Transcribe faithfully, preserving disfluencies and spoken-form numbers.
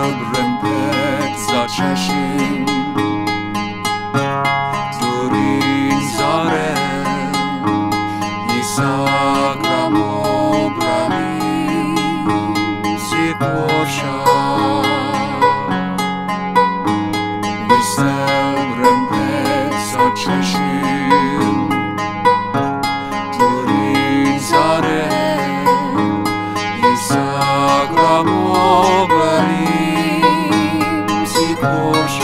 celebrăm pezza Czeszin, Turin zare i sagramo bravi si porșa. We celebrăm pezza Czeszin, Turin zare i sagramo bravi si porșa.